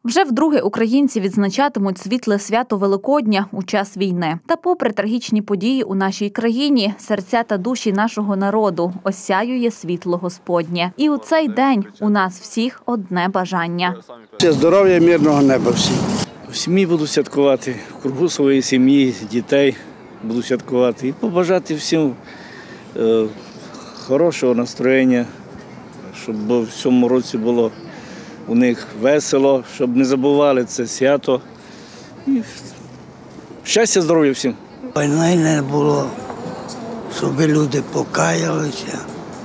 Вже вдруге українці відзначатимуть світле свято Великодня у час війни. Та попри трагічні події у нашій країні, серця та душі нашого народу осяює світло Господнє. І у цей день у нас всіх одне бажання. Здоров'я і мирного неба всім. В сім'ї буду святкувати, в кругу своєї сім'ї, дітей буду святкувати. І побажати всім хорошого настроєння, щоб в цьому році було у них весело, щоб не забували це свято. І щастя, здоров'я всім. Війни не було, щоб люди покаялися.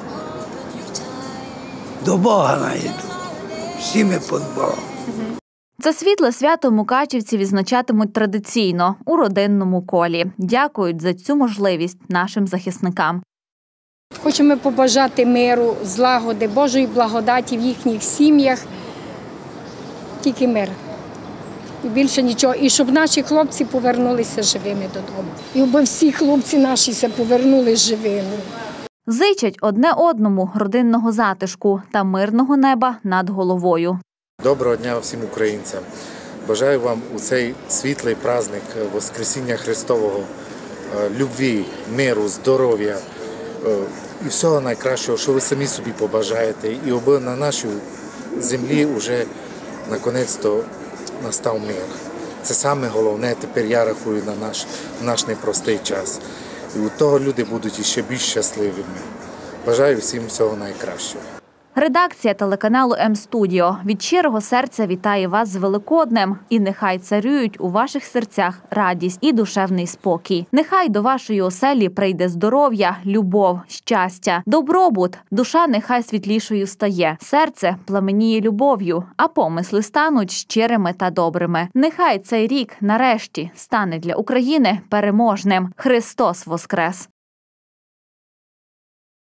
До Бога найду. Всі ми під Богом. Це світле свято мукачівці відзначатимуть традиційно у родинному колі. Дякують за цю можливість нашим захисникам. Хочемо побажати миру, злагоди, Божої благодаті в їхніх сім'ях. Тільки мир. І більше нічого. І щоб наші хлопці повернулися живими додому. І аби всі хлопці наші повернулися живими. Зичать одне одному родинного затишку та мирного неба над головою. Доброго дня всім українцям. Бажаю вам у цей світлий праздник Воскресіння Христового, любві, миру, здоров'я і всього найкращого, що ви самі собі побажаєте. І аби на нашій землі вже наконець-то настав мир. Це саме головне, тепер я рахую на наш непростий час. І у того люди будуть іще більш щасливими. Бажаю всім всього найкращого. Редакція телеканалу М-студіо від щирого серця вітає вас з Великоднем. І нехай царюють у ваших серцях радість і душевний спокій. Нехай до вашої оселі прийде здоров'я, любов, щастя, добробут. Душа нехай світлішою стає, серце пламеніє любов'ю, а помисли стануть щирими та добрими. Нехай цей рік нарешті стане для України переможним. Христос воскрес!